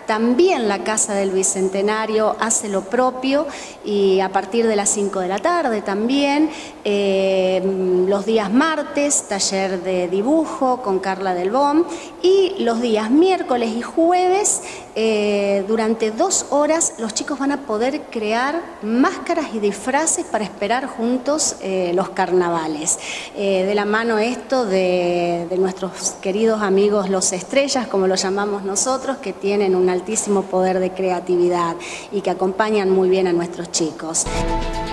También la Casa del Bicentenario hace lo propio y a partir de las 5 de la tarde también, los días martes, taller de dibujo con Carla Del Bom, y los días miércoles y jueves, durante 2 horas, los chicos van a poder crear máscaras y disfraces para esperar juntos los carnavales. De la mano esto de nuestros queridos amigos los estrellas, como lo llamamos nosotros, que tienen un altísimo poder de creatividad y que acompañan muy bien a nuestros chicos.